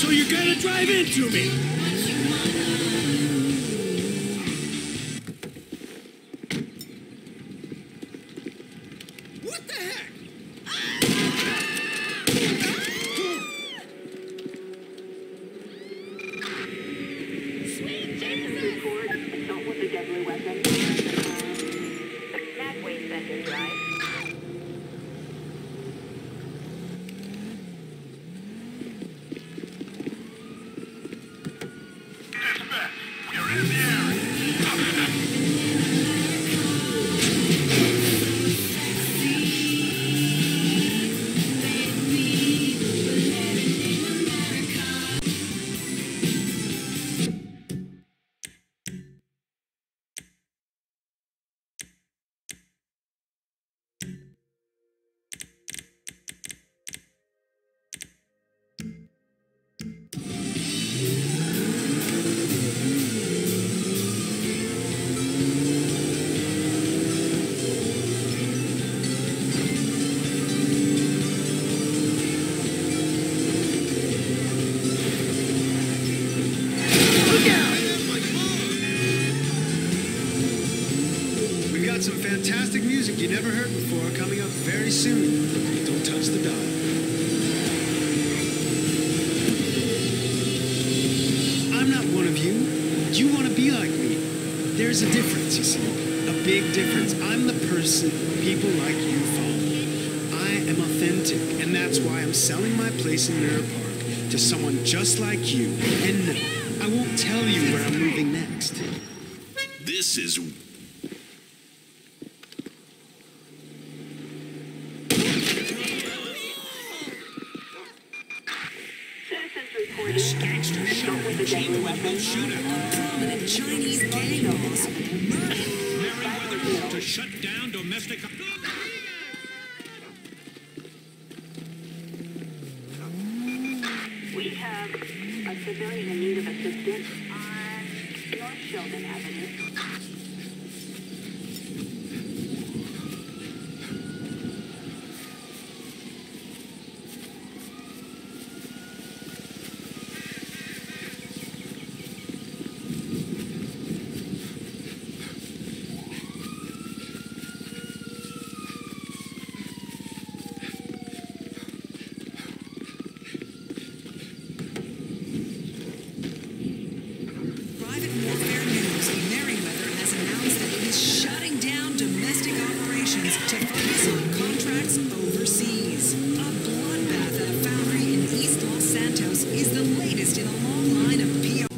So you're gonna drive into me? What the heck? Sweet Jesus! Assault with a deadly weapon. Magway Center Drive. Some fantastic music you never heard before coming up very soon. Don't touch the dial. I'm not one of you. You want to be like me. There's a difference, you see. A big difference. I'm the person people like you follow. I am authentic, and that's why I'm selling my place in Mirror Park to someone just like you. And no, I won't tell you where I'm moving next. This is... This gangster shot with a deadly weapon. Prominent Chinese gang boss. Merriweather to shut down domestic... We have a civilian in need of assistance on North Sheldon Avenue. To focus on contracts overseas. A bloodbath at a foundry in East Los Santos is the latest in a long line of PR.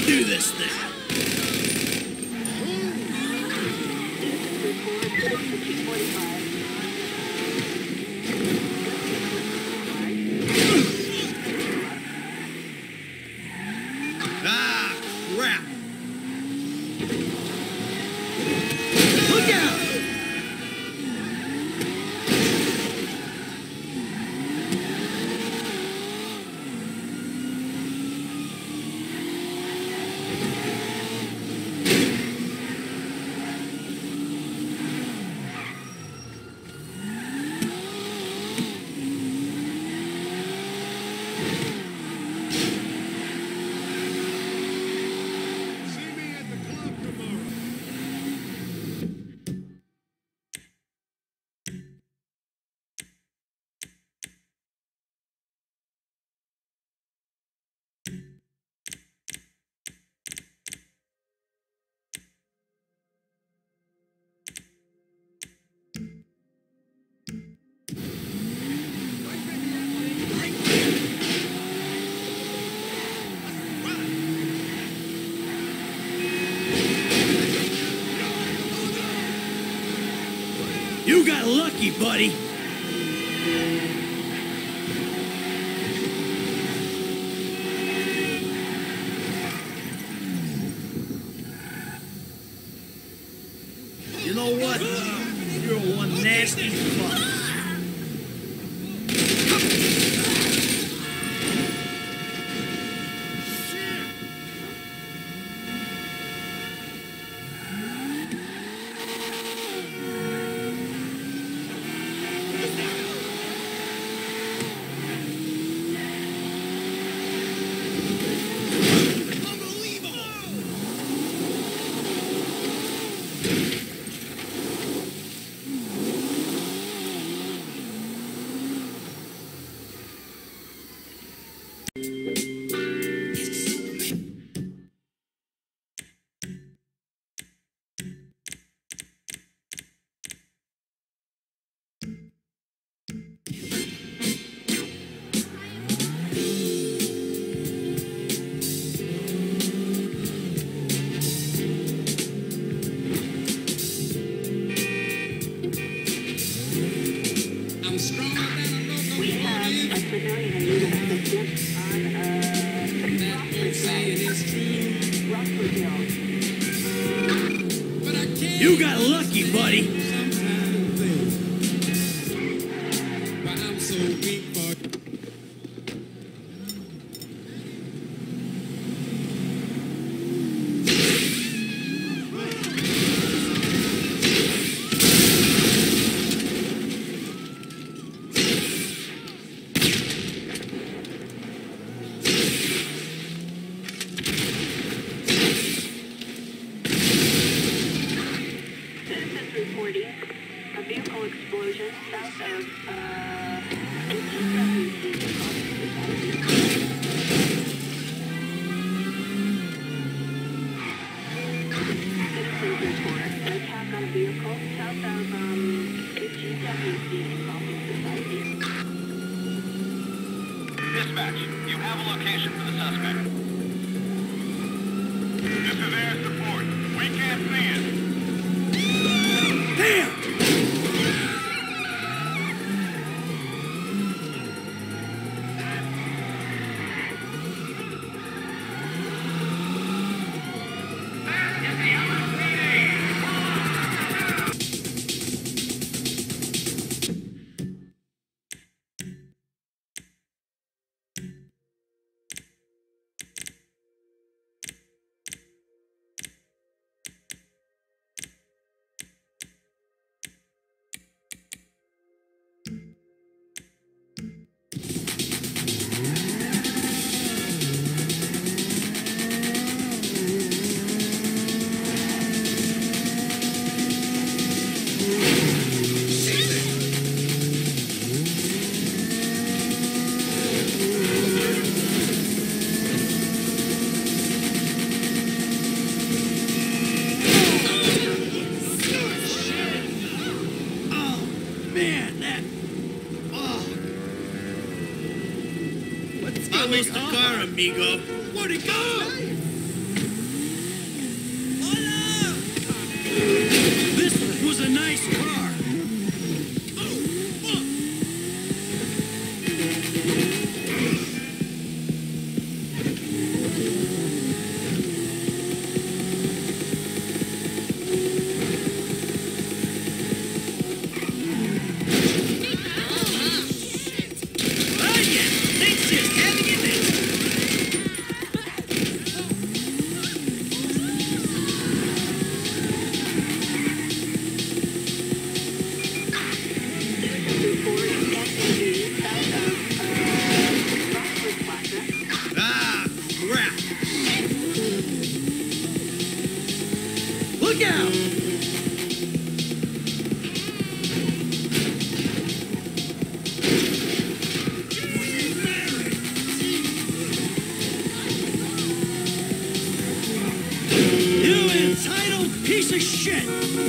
do this thing. Ah, crap. Look out! See me at the club tomorrow. You got lucky, buddy. You know what? You're one nasty fuck. I'm stronger than a We have a locomotive. civilian in need of assistance on That won't say it is true, Rockford Hill. but I can't. You got lucky, buddy. Sometimes things. But I'm so weak for. Citizens reporting a vehicle explosion south of 1870. Citizens report an attack on a vehicle south of 1870 involving society. Dispatch, you have a location for the suspect. This is air support. We can't see it. Damn! Vamos the car, amigo. Where'd it go? piece of shit!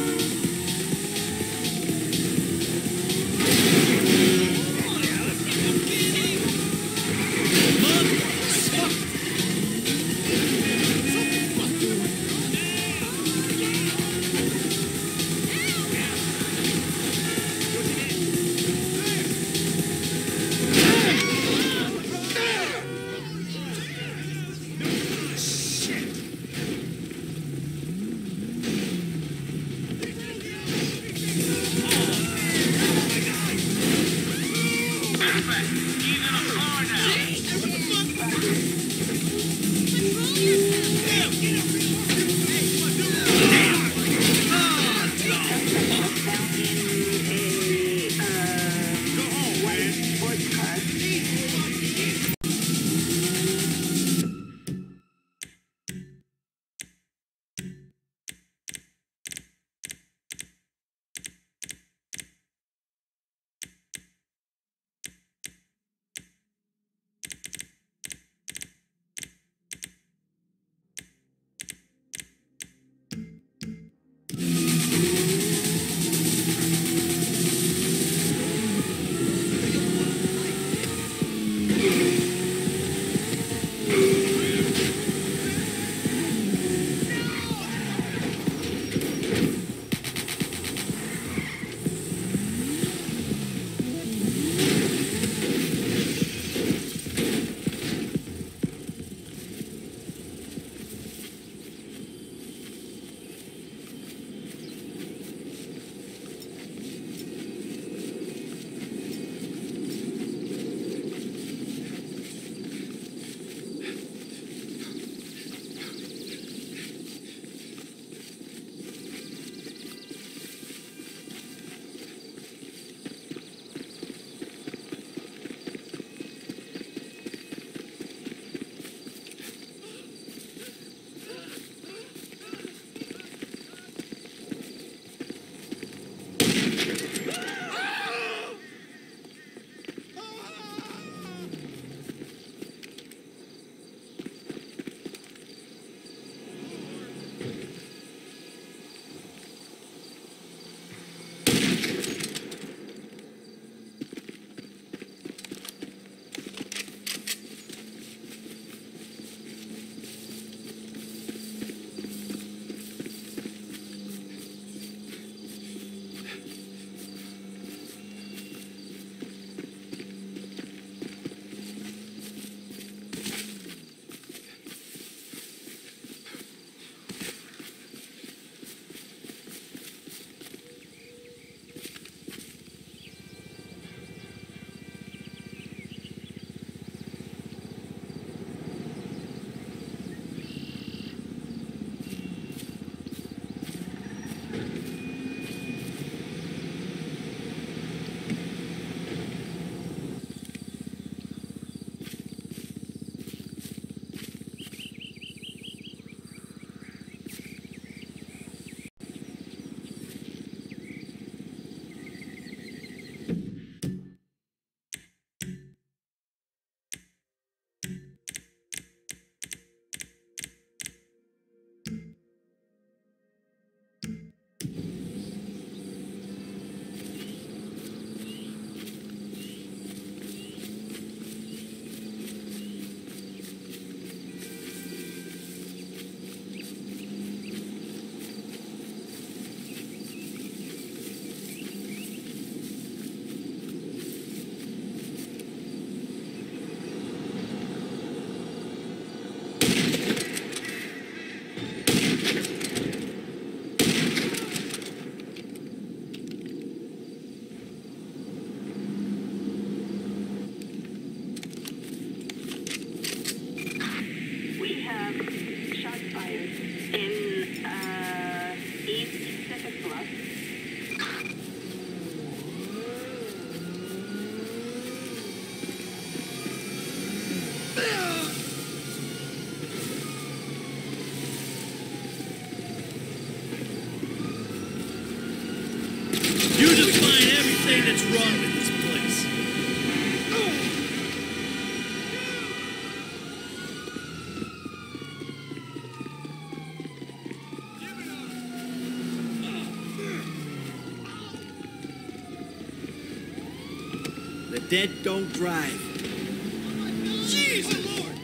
What's wrong with this place? dead don't drive. Jesus Lord!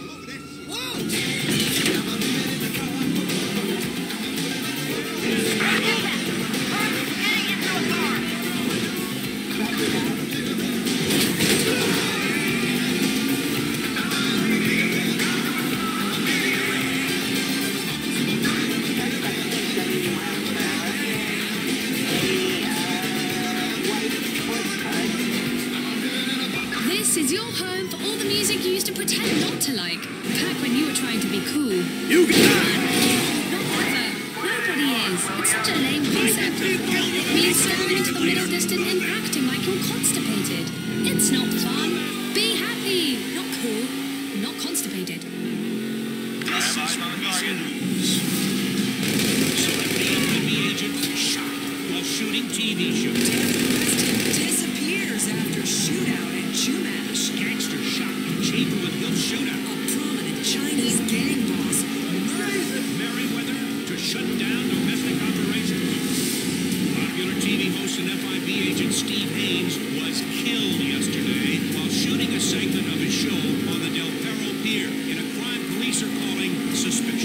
This is your home for all the music you used to pretend not to like. Back when you were trying to be cool. You can die! Not ever. Nobody is. It's such a lame concept. It means staring into the middle distance and acting like you're constipated. It's not fun. Be happy. Not cool. Not constipated. This is recent news. Celebrity TV agent shot while shooting TV shows. Disappears after shootout in Chumash. Gangster shot in Chamberlain Hill shootout. A prominent Chinese gang boss Merriweather to shut down domestic operations. Popular TV host and FIB agent Steve Haynes was killed yesterday while shooting a segment of his show on the Del Perro Pier in a crime police are calling suspicious.